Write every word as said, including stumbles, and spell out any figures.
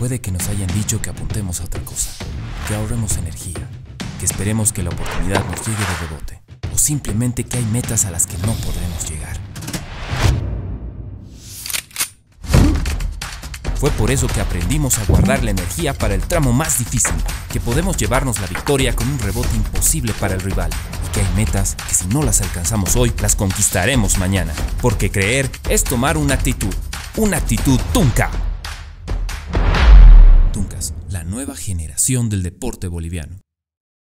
Puede que nos hayan dicho que apuntemos a otra cosa, que ahorremos energía, que esperemos que la oportunidad nos llegue de rebote, o simplemente que hay metas a las que no podremos llegar. Fue por eso que aprendimos a guardar la energía para el tramo más difícil, que podemos llevarnos la victoria con un rebote imposible para el rival, y que hay metas que si no las alcanzamos hoy, las conquistaremos mañana, porque creer es tomar una actitud, una actitud Tunca. Tuncas, la nueva generación del deporte boliviano.